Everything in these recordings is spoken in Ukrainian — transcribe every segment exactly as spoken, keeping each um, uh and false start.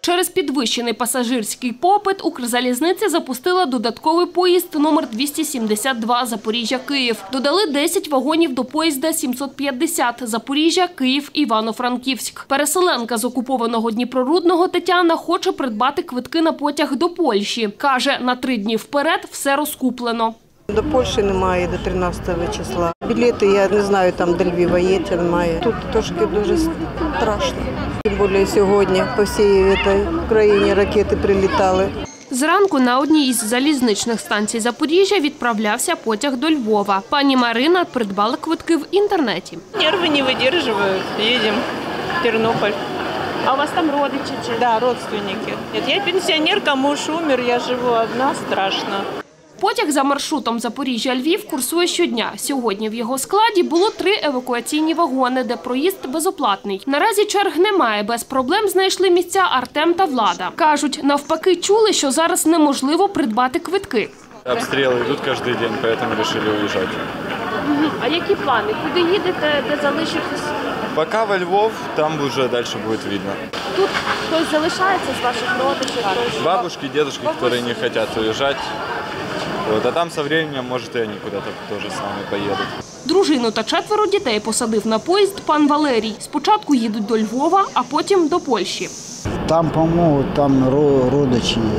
Через підвищений пасажирський попит Укрзалізниця запустила додатковий поїзд номер двісті сімдесят два Запоріжжя-Київ. Додали десять вагонів до поїзда сімсот п'ятдесят Запоріжжя-Київ-Івано-Франківськ. Переселенка з окупованого Дніпрорудного Тетяна хоче придбати квитки на потяг до Польщі. Каже, на три дні вперед все розкуплено. До Польщі немає до тринадцятого числа. Білети, я не знаю, там до Львова є, чи немає. Тут трошки дуже страшно. Тим більше сьогодні по всій Україні ракети прилітали. Зранку на одній із залізничних станцій Запоріжжя відправлявся потяг до Львова. Пані Марина придбала квитки в інтернеті. Нерви не витримують, їдемо в Тернопіль. А у вас там родичі? Так, да, родственники. Я пенсіонерка, муж умер, я живу одна, страшно. Потяг за маршрутом Запоріжжя-Львів курсує щодня. Сьогодні в його складі було три евакуаційні вагони, де проїзд безоплатний. Наразі черг немає, без проблем знайшли місця Артем та Влада. Кажуть, навпаки чули, що зараз неможливо придбати квитки. Обстріли йдуть кожен день, тому вирішили уїжджати. А які плани? Куди їдете, де залишитесь? Поки во Львов, там вже далі буде видно. Тут хтось залишається з ваших родичів? Бабушки, дедушки, які не хочуть уїжджати. Вот, а там со временем, может, и они куда-то тоже с нами поедут. Дружину та четверо дітей посадив на поїзд пан Валерій. Спочатку їдуть до Львова, а потім до Польщі. Там поможуть, там родичі є.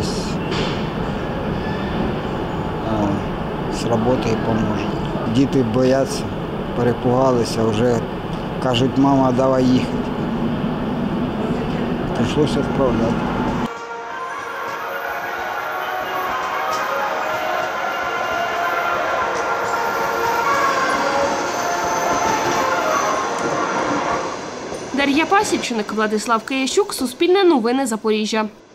З роботи поможуть. Діти бояться, перепугалися, вже кажуть, мама, давай їхати. Прийшлося відправляти. Дар'я Пасічник, Владислав Киящук, Суспільне новини Запоріжжя.